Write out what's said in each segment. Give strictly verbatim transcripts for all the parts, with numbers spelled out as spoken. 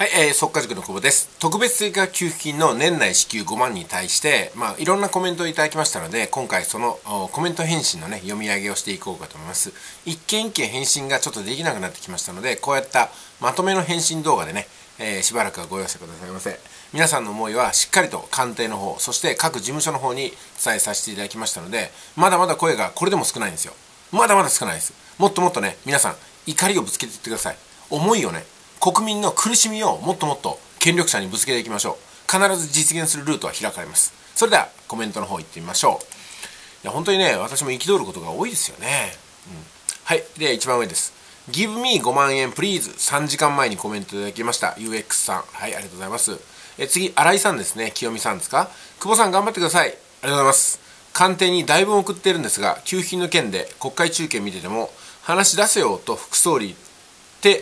はい、えー、速稼塾の久保です。特別追加給付金の年内支給ごまんに対して、まあ、いろんなコメントをいただきましたので、今回そのコメント返信のね、読み上げをしていこうかと思います。一件一件返信がちょっとできなくなってきましたので、こうやったまとめの返信動画でね、えー、しばらくはご容赦くださいませ。皆さんの思いはしっかりと官邸の方、そして各事務所の方に伝えさせていただきましたので、まだまだ声がこれでも少ないんですよ。まだまだ少ないです。もっともっとね、皆さん、怒りをぶつけていってください。思いをね、国民の苦しみをもっともっと権力者にぶつけていきましょう。必ず実現するルートは開かれます。それではコメントの方行ってみましょう。いや本当にね、私も憤ることが多いですよね。うん、はい。で、一番上です。Give me ごまんえん please。さんじかんまえにコメントいただきました。ユーエックス さん。はい、ありがとうございます。え次、新井さんですね。清美さんですか。久保さん頑張ってください。ありがとうございます。官邸に台本を送っているんですが、給付金の件で国会中継見てても、話出せよと副総理って、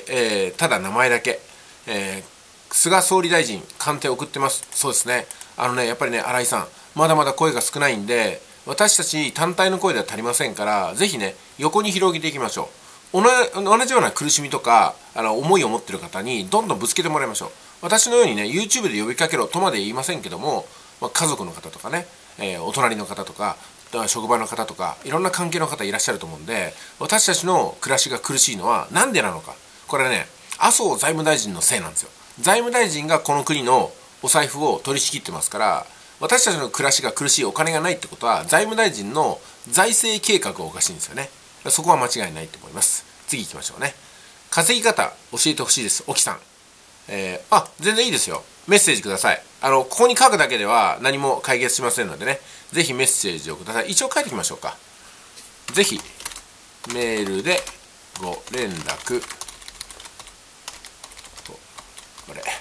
えー、ただ名前だけ。えー、菅総理大臣、官邸送ってます。そうですね。あのね、やっぱりね、新井さん、まだまだ声が少ないんで、私たち単体の声では足りませんから、ぜひね、横に広げていきましょう。同じような苦しみとか、あの思いを持っている方に、どんどんぶつけてもらいましょう。私のようにね、YouTube で呼びかけろとまで言いませんけども、まあ、家族の方とかね、えー、お隣の方とか、職場の方とか、いろんな関係の方いらっしゃると思うんで、私たちの暮らしが苦しいのは何でなのか。これね、麻生財務大臣のせいなんですよ。財務大臣がこの国のお財布を取り仕切ってますから、私たちの暮らしが苦しい、お金がないってことは、財務大臣の財政計画がおかしいんですよね。そこは間違いないと思います。次行きましょうね。稼ぎ方、教えてほしいです。沖さん。えー、あ、全然いいですよ。メッセージください。あの、ここに書くだけでは何も解決しませんのでね、ぜひメッセージをください。一応書いておきましょうか。ぜひ、メールでご連絡。これ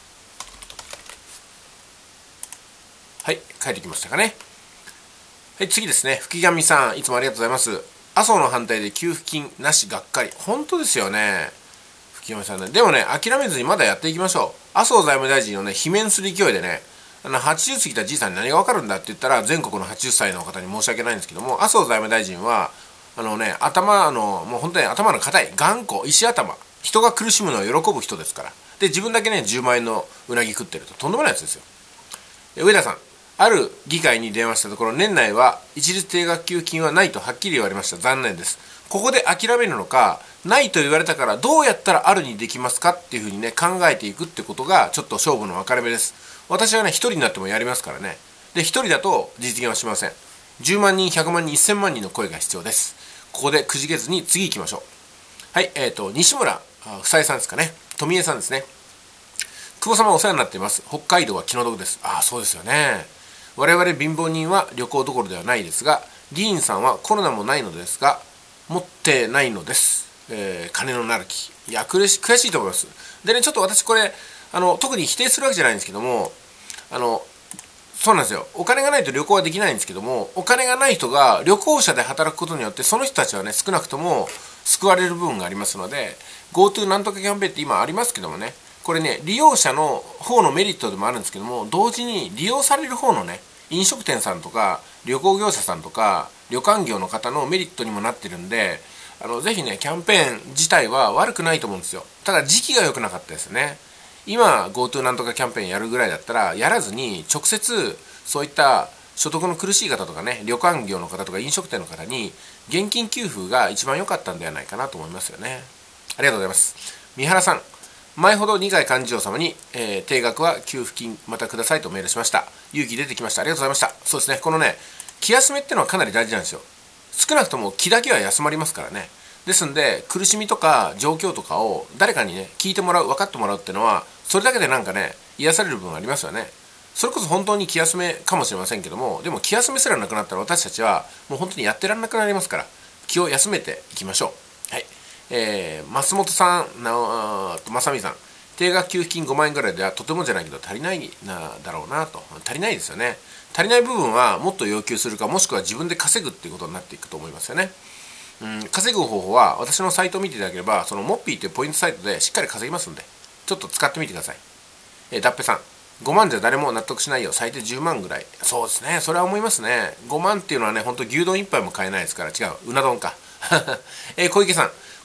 はい、書いてきましたかね。はい、次ですね。吹上さん、いつもありがとうございます。麻生の反対で給付金なしがっかり。本当ですよね。吹上さんね。でもね、諦めずにまだやっていきましょう。麻生財務大臣をね、罷免する勢いでね、あのはちじゅう過ぎたじいさんに何が分かるんだって言ったら、全国のはちじゅっさいの方に申し訳ないんですけども、麻生財務大臣は、あのね、頭の、もう本当に頭の硬い、頑固、石頭、人が苦しむのを喜ぶ人ですから。で、自分だけね、じゅうまんえんのうなぎ食ってると、とんでもないやつですよ。上田さん、ある議会に電話したところ、年内は一律定額給付金はないとはっきり言われました。残念です。ここで諦めるのか、ないと言われたからどうやったらあるにできますかっていうふうにね、考えていくってことが、ちょっと勝負の分かれ目です。私はね、一人になってもやりますからね。で、一人だと実現はしません。じゅうまんにん、ひゃくまんにん、せんまんにんの声が必要です。ここでくじけずに次行きましょう。はい、えっと、西村房江さんですかね。富江さんですね。久保様お世話になっています。北海道は気の毒です。ああ、そうですよね。我々貧乏人は旅行どころではないですが、議員さんはコロナもないのですが、持ってないのです。えー、金のなる木。いや、悔しい、悔しいと思います。でね、ちょっと私これ、あの、特に否定するわけじゃないんですけども、あの、そうなんですよ。お金がないと旅行はできないんですけども、お金がない人が旅行者で働くことによって、その人たちはね、少なくとも救われる部分がありますので、GoTo なんとかキャンペーンって今ありますけどもね、これね、利用者の方のメリットでもあるんですけども、同時に利用される方のね、飲食店さんとか、旅行業者さんとか、旅館業の方のメリットにもなってるんで、あの、ぜひね、キャンペーン自体は悪くないと思うんですよ。ただ時期が良くなかったですね。今 GoTo なんとかキャンペーンやるぐらいだったらやらずに直接そういった所得の苦しい方とかね、旅館業の方とか飲食店の方に現金給付が一番良かったんではないかなと思いますよね。ありがとうございます。三原さん、前ほど二階幹事長様に、えー、定額は給付金またくださいとメールしました。勇気出てきました。ありがとうございました。そうですね、このね、気休めってのはかなり大事なんですよ。少なくとも気だけは休まりますからね。ですんで、苦しみとか状況とかを誰かにね、聞いてもらう、分かってもらうっていうのは、それだけでなんかね、癒される部分ありますよね。それこそ本当に気休めかもしれませんけども、でも気休めすらなくなったら私たちはもう本当にやってられなくなりますから、気を休めていきましょう。はい。えー、松本さん、なお、正美さん、定額給付金ごまんえんぐらいではとてもじゃないけど足りないなだろうなと。足りないですよね。足りない部分はもっと要求するか、もしくは自分で稼ぐっていうことになっていくと思いますよね。うん、稼ぐ方法は私のサイトを見ていただければ、そのモッピーというポイントサイトでしっかり稼ぎますんで、ちょっと使ってみてください。えー、ダッペさん、ごまんじゃ誰も納得しないよ。最低じゅうまんぐらい。そうですね。それは思いますね。ごまんっていうのはね、ほんと牛丼いっぱいも買えないですから。違う。うな丼か。えー、小池さん。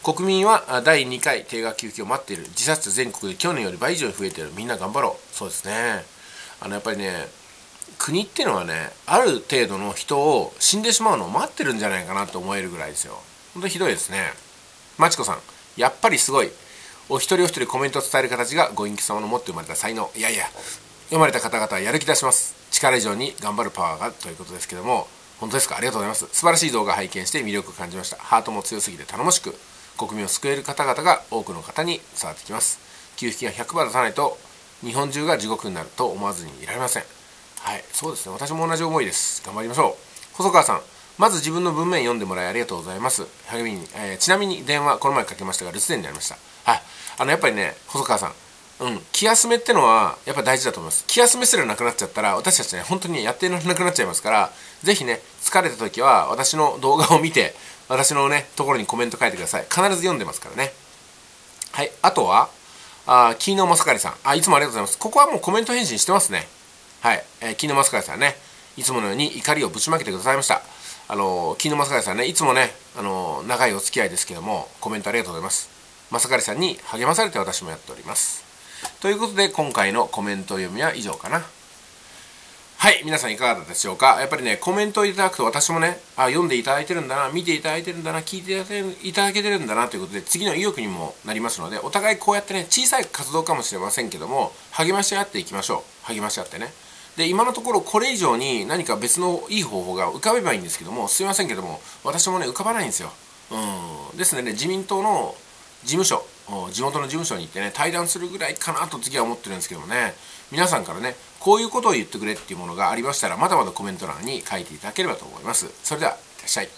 国民はだいにかい定額給付金を待っている。自殺者全国で去年より倍以上に増えている。みんな頑張ろう。そうですね。あのやっぱりね、国っていうのはね、ある程度の人を死んでしまうのを待ってるんじゃないかなと思えるぐらいですよ。本当にひどいですね。まちこさん、やっぱりすごい。お一人お一人コメントを伝える形がご隠居様の持って生まれた才能。いやいや、読まれた方々はやる気出します。力以上に頑張るパワーがということですけども、本当ですか？ありがとうございます。素晴らしい動画を拝見して魅力を感じました。ハートも強すぎて頼もしく、国民を救える方々が多くの方に伝わってきます。給付金はひゃくば出さないと日本中が地獄になると思わずにいられません。はい、そうですね。私も同じ思いです。頑張りましょう。細川さん、まず自分の文面読んでもらいありがとうございます。励みに、えー、ちなみに電話この前かけましたが留守電になりました。はい、あのやっぱりね、細川さん、うん、気休めってのはやっぱ大事だと思います。気休めすらなくなっちゃったら私たちね、本当にやってられなくなっちゃいますから、ぜひね、疲れた時は私の動画を見て、私のね、ところにコメント書いてください。必ず読んでますからね。はい、あとは、あ、キーノマサカリさん、あ、いつもありがとうございます。ここはもうコメント返信してますね。はい、えー、キーノマサカリさんね、いつものように怒りをぶちまけてくださいました。あのー、キーノマサカリさんね、いつもね、あのー、長いお付き合いですけども、コメントありがとうございます。マサカリさんに励まされて私もやっております。ということで、今回のコメント読みは以上かな。はい、皆さんいかがだったでしょうか。やっぱりね、コメントをいただくと私もね、あ、読んでいただいてるんだな、見ていただいてるんだな、聞いていただけてるんだなということで、次の意欲にもなりますので、お互いこうやってね、小さい活動かもしれませんけども、励まし合っていきましょう。励まし合ってね。で、今のところこれ以上に何か別のいい方法が浮かべばいいんですけども、すいませんけども、私もね、浮かばないんですよ。うん。ですのでね、自民党の事務所、地元の事務所に行ってね、対談するぐらいかなと次は思ってるんですけどもね、皆さんからね、こういうことを言ってくれっていうものがありましたら、まだまだコメント欄に書いていただければと思います。それでは、いってらっしゃい。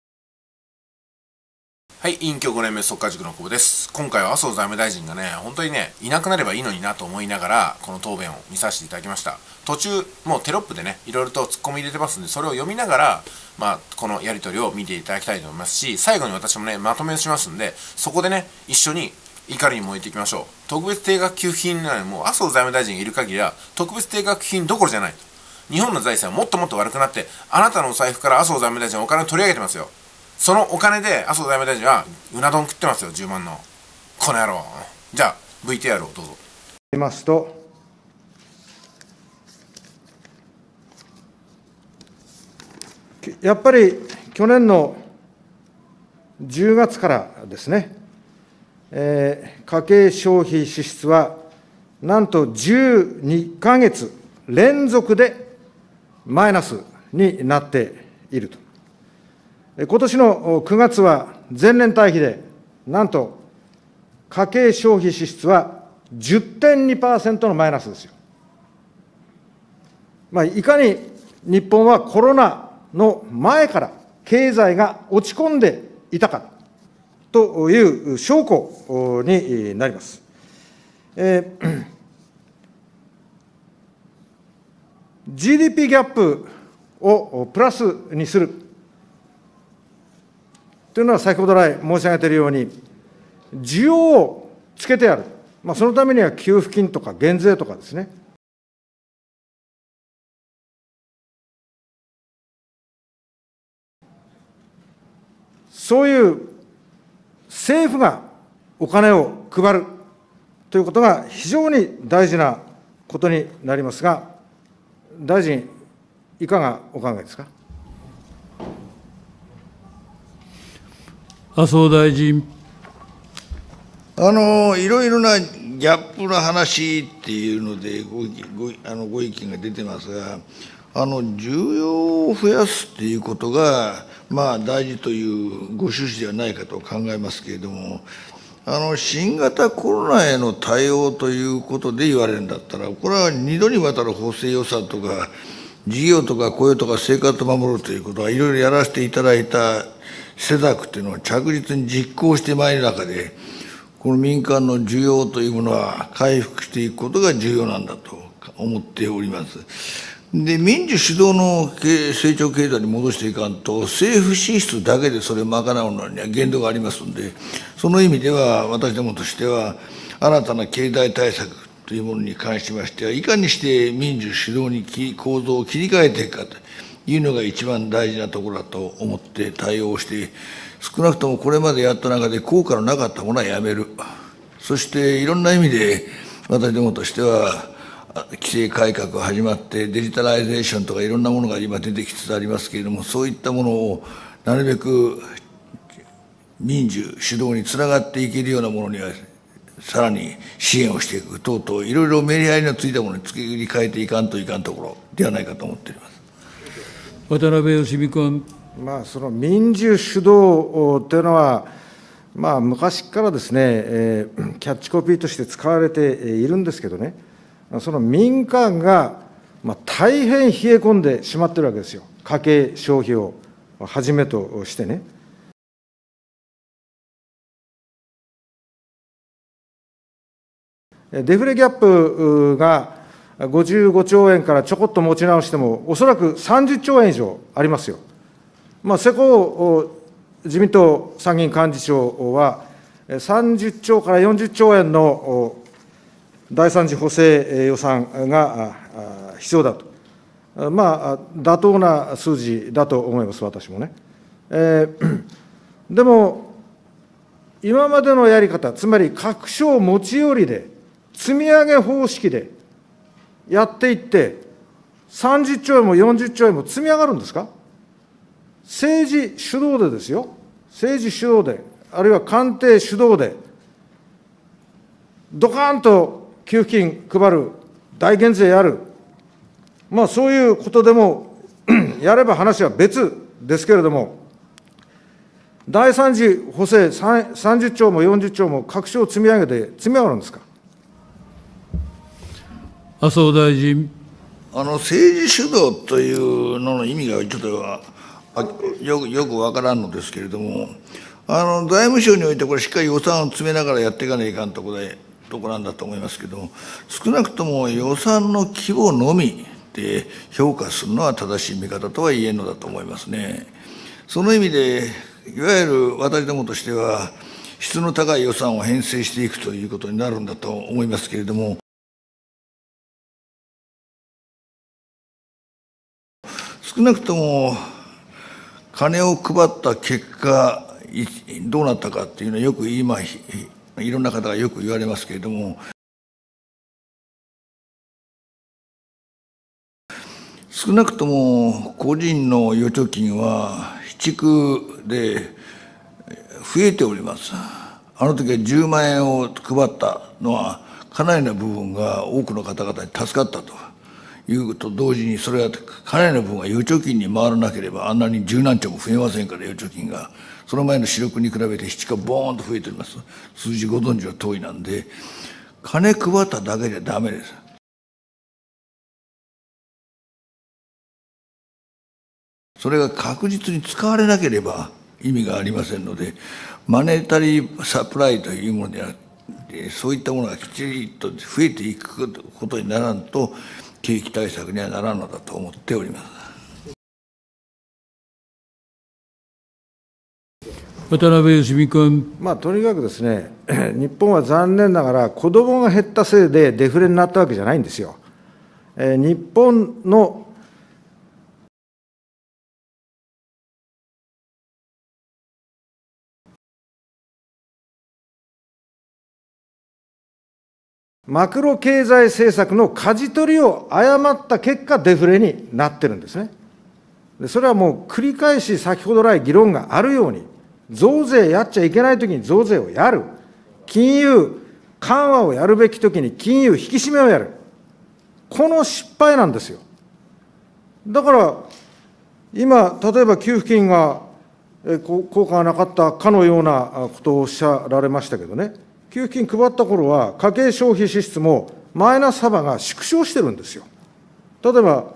はい、隠居ごねんめ速稼塾の久保です。今回は麻生財務大臣がね、本当にね、いなくなればいいのになと思いながら、この答弁を見させていただきました。途中、もうテロップでね、いろいろとツッコミ入れてますんで、それを読みながら、まあ、このやり取りを見ていただきたいと思いますし、最後に私もね、まとめをしますんで、そこでね、一緒に怒りに燃えていきましょう。特別定額給付金なのに、もう麻生財務大臣がいる限りは、特別定額金どころじゃないと。日本の財政はもっともっと悪くなって、あなたのお財布から麻生財務大臣はお金を取り上げてますよ。そのお金で麻生財務大臣はうな丼食ってますよ、じゅうまんの。この野郎。じゃあ ブイティーアール をどうぞ。 いますと、やっぱり去年のじゅうがつからですね、えー、家計消費支出はなんとじゅうにかげつ連続でマイナスになっていると。今年のくがつは前年対比で、なんと家計消費支出は じゅってんにパーセント のマイナスですよ。まあ、いかに日本はコロナの前から経済が落ち込んでいたかという証拠になります。えー、ジーディーピー ギャップをプラスにするというのは、先ほど来申し上げているように、需要をつけてやる、まあ、そのためには給付金とか減税とかですね、そういう政府がお金を配るということが非常に大事なことになりますが、大臣、いかがお考えですか。 麻生大臣。 あのいろいろなギャップの話っていうのでご、ごあのご意見が出てますが、あの需要を増やすっていうことが、まあ、大事というご趣旨ではないかと考えますけれども、あの新型コロナへの対応ということで言われるんだったら、これは二度にわたる補正予算とか、事業とか雇用とか生活を守るということは、いろいろやらせていただいた施策というのを着実に実行してまいる中で、この民間の需要というものは回復していくことが重要なんだと思っております。で、民主主導の成長経済に戻していかんと、政府支出だけでそれを賄うのには限度がありますので、その意味では、私どもとしては、新たな経済対策というものに関しましては、いかにして民主主導に構造を切り替えていくかというのが一番大事なところだと思って対応して少なくともこれまでやった中で効果のなかったものはやめる。そしていろんな意味で私どもとしては規制改革が始まってデジタライゼーションとかいろんなものが今出てきつつありますけれども、そういったものをなるべく民需主導につながっていけるようなものにはさらに支援をしていく等々、いろいろメリハリのついたものに作り変えていかんといかんところではないかと思っております。 渡辺芳美君。 まあ、その民需主導というのは、まあ、昔からですね、えー、キャッチコピーとして使われているんですけどね、その民間が、まあ、大変冷え込んでしまっているわけですよ、家計消費をはじめとしてね。デフレギャップがごじゅうごちょうえんからちょこっと持ち直しても、おそらくさんじゅっちょうえん以上ありますよ。まあ、世耕自民党参議院幹事長は、さんじゅっちょうからよんじゅっちょうえんの第三次補正予算が必要だと、まあ、妥当な数字だと思います、私もね。えー、でも、今までのやり方、つまり各省持ち寄りで、積み上げ方式でやっていって、さんじゅっちょうえんもよんじゅっちょうえんも積み上がるんですか。政治主導でですよ、政治主導で、あるいは官邸主導で、ドカーンと給付金配る、大減税やる、まあ、そういうことでもやれば話は別ですけれども、第三次補正さんじゅっちょうもよんじゅっちょうも各省積み上げて積み上がるんですか。 麻生大臣。 あの政治主導というのの意味がちょっとよくよくわからんのですけれども、あの財務省においてこれしっかり予算を詰めながらやっていかないかんところでところなんだと思いますけども、少なくとも予算の規模のみで評価するのは正しい見方とは言えんのだと思いますね。その意味でいわゆる私どもとしては質の高い予算を編成していくということになるんだと思いますけれども、少なくとも金を配った結果どうなったかっていうのはよく今いろんな方がよく言われますけれども、少なくとも個人の預貯金は市区で増えております。あの時はじゅうまんえんを配ったのはかなりの部分が多くの方々に助かったというと同時に、それはかなりの部分が預貯金に回らなければあんなに十何兆も増えませんから、預貯金がその前の四六に比べて七がボーンと増えております。数字ご存知の通りなんで、金配っただけじゃダメです。それが確実に使われなければ意味がありませんので、マネタリーサプライというものであって、そういったものがきちりと増えていくことにならんと景気対策にはならんのだと思っております。 渡辺芳美君。 まあ、とにかくですね、日本は残念ながら、子どもが減ったせいでデフレになったわけじゃないんですよ。えー、日本のマクロ経済政策の舵取りを誤った結果、デフレになってるんですね。それはもう繰り返し先ほど来議論があるように、増税やっちゃいけないときに増税をやる、金融緩和をやるべきときに金融引き締めをやる、この失敗なんですよ。だから、今、例えば給付金が効果がなかったかのようなことをおっしゃられましたけどね、給付金配った頃は、家計消費支出もマイナス幅が縮小してるんですよ。例えば、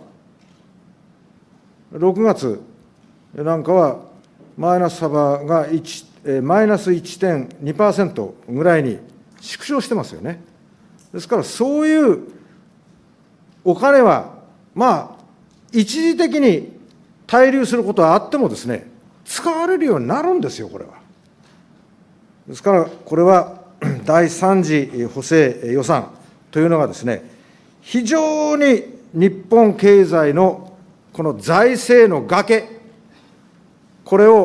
ろくがつなんかは、マイナス幅が1マイナス いってんにパーセント ぐらいに縮小してますよね。ですから、そういうお金は、まあ、一時的に滞留することはあってもですね、使われるようになるんですよ、これは。ですから、これは、第三次補正予算というのがですね、非常に日本経済のこの財政の崖、これを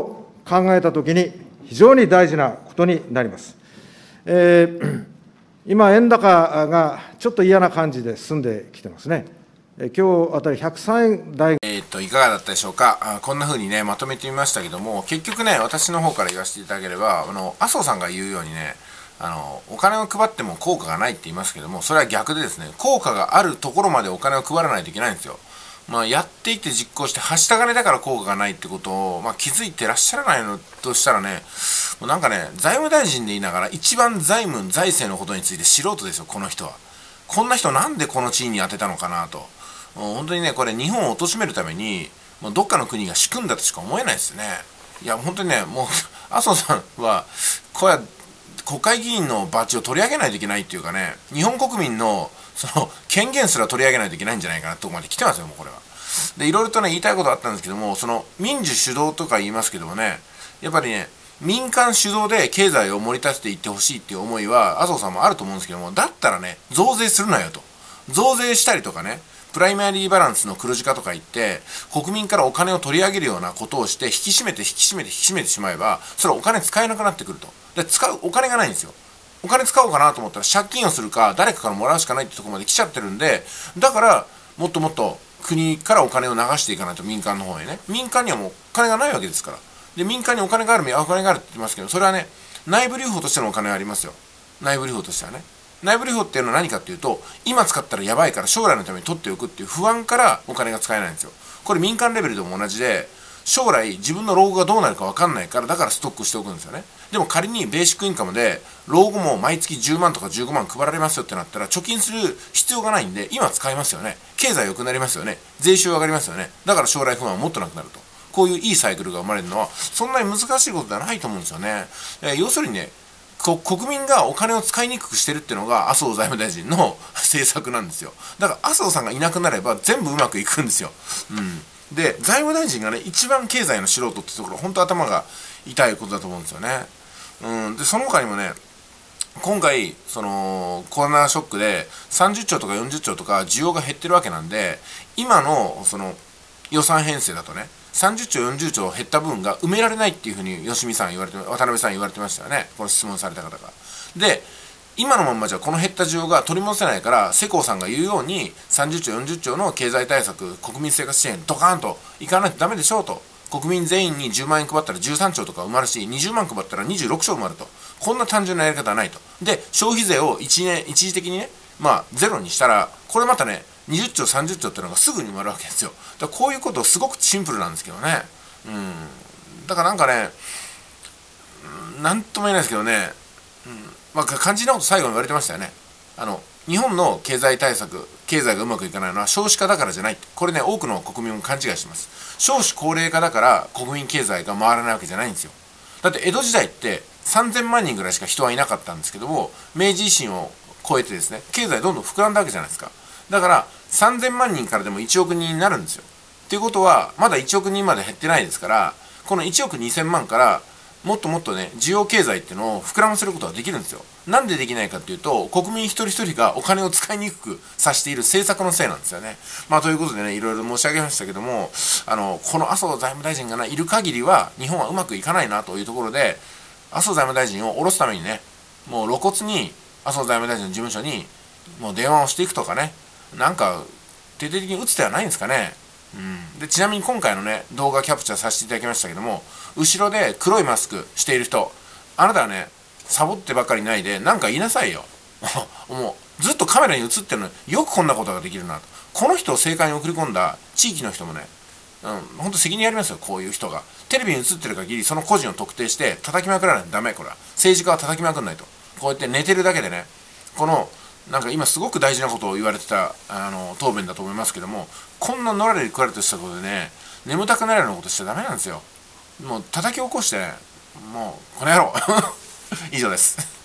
考えたときに、非常に大事なことになります。えー、今、円高がちょっと嫌な感じで進んできてますね。え今日あたりひゃくさんえん台。 えー、っといかがだったでしょうか。あこんな風にねまとめてみましたけども、結局ね私の方から言わせていただければ、あの麻生さんが言うようにね、あのお金を配っても効果がないって言いますけども、それは逆でですね、効果があるところまでお金を配らないといけないんですよ。まあ、やっていって実行してはした金だから効果がないってことを、まあ、気づいてらっしゃらないのとしたらね、もうなんかね財務大臣で言いながら一番財務財政のことについて素人ですよ、この人は。こんな人なんでこの地位に当てたのかなと。もう本当にねこれ日本を貶めるためにもうどっかの国が仕組んだとしか思えないですよね。いや本当にね、もう麻生さんはこうや国会議員のバッジを取り上げないといけないっていうかね、日本国民のその権限すら取り上げないといけないんじゃないかなってとこまで来てますよ、もうこれは。でいろいろとね言いたいことあったんですけども、その民主主導とか言いますけどもね、やっぱりね民間主導で経済を盛り立てていってほしいっていう思いは麻生さんもあると思うんですけども、だったらね増税するなよと。増税したりとかね、プライマリーバランスの黒字化とか言って国民からお金を取り上げるようなことをして引き締めて引き締めて引き締めてしまえば、それはお金使えなくなってくると。で使うお金がないんですよ。お金使おうかなと思ったら借金をするか誰かからもらうしかないってところまで来ちゃってるんで、だからもっともっと国からお金を流していかないと、民間の方へね。民間にはもうお金がないわけですから。で民間にお金があるお金があるって言ってますけど、それはね内部留保としてのお金はありますよ。内部留保としてはね。内部留保っていうのは何かっていうと、今使ったらやばいから将来のために取っておくっていう不安からお金が使えないんですよ。これ民間レベルでも同じで、将来自分の老後がどうなるか分かんないから、だからストックしておくんですよね。でも仮にベーシックインカムで老後も毎月じゅうまんとかじゅうごまん配られますよってなったら、貯金する必要がないんで今使いますよね。経済良くなりますよね。税収上がりますよね。だから将来不安はもっとなくなると。こういういいサイクルが生まれるのはそんなに難しいことではないと思うんですよね。え要するにね、国民がお金を使いにくくしてるっていうのが麻生財務大臣の政策なんですよ。だから麻生さんがいなくなれば全部うまくいくんですよ。うんで財務大臣がね一番経済の素人ってところ、本当頭が痛いことだと思うんですよね。うん、でその他にもね、今回そのコロナショックでさんじゅっちょうとかよんじゅっちょうとか需要が減ってるわけなんで、今のその予算編成だとねさんじゅっちょうよんじゅっちょう減った分が埋められないっていうふうに吉見さん言われて、渡辺さん言われてましたよね、この質問された方が。で今のまんまじゃこの減った需要が取り戻せないから、世耕さんが言うようにさんじゅっちょうよんじゅっちょうの経済対策、国民生活支援ドカーンといかないとダメでしょうと。国民全員にじゅうまんえん配ったらじゅうさんちょうとか埋まるし、にじゅうまん配ったらにじゅうろくちょう埋まると。こんな単純なやり方はないと。で消費税をいちねん一時的にね、まあゼロにしたら、これまたねにじゅっちょうさんじゅっちょうっていうのがすぐに埋まるわけですよ。だからこういうことすごくシンプルなんですけどね。うんだからなんかね、なんとも言えないですけどね、うんまあ、肝心なこと最後に言われてましたよね。あの日本の経済対策、経済がうまくいかないのは少子化だからじゃない。これね多くの国民も勘違いしてます。少子高齢化だから国民経済が回らないわけじゃないんですよ。だって江戸時代ってさんぜんまんにんぐらいしか人はいなかったんですけども、明治維新を超えてですね経済どんどん膨らんだわけじゃないですか。だからさんぜんまんにんからでもいちおくにんになるんですよ。っていうことはまだいちおくにんまで減ってないですから、このいちおくにせんまんからもっともっとね需要経済っていうのを膨らませることができるんですよ。なんでできないかっていうと、国民一人一人がお金を使いにくくさせている政策のせいなんですよね。まあということでね、いろいろ申し上げましたけども、あのこの麻生財務大臣がいる限りは日本はうまくいかないなというところで、麻生財務大臣を下ろすためにね、もう露骨に麻生財務大臣の事務所にもう電話をしていくとかね、なんか徹底的に打つ手はないんですかね。うん、でちなみに今回のね動画キャプチャーさせていただきましたけども、後ろで黒いマスクしている人、あなたはねサボってばかりないで何か言いなさいよもうずっとカメラに映ってるのによくこんなことができるなと。この人を政界に送り込んだ地域の人もね、うん、本当責任ありますよ。こういう人がテレビに映ってる限りその個人を特定して叩きまくらないとダメ。これは政治家は叩きまくらないと。こうやって寝てるだけでね、このなんか今すごく大事なことを言われてたあの答弁だと思いますけども、こんなのらりくらりとしたことでね眠たくなるようなことしちゃダメなんですよ。もう叩き起こして、もうこの野郎以上です。